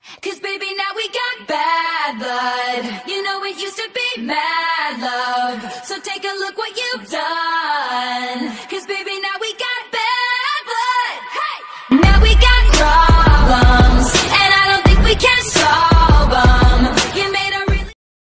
'Cause baby, now we got bad blood. You know it used to be mad love. So take a look what you've done. 'Cause baby,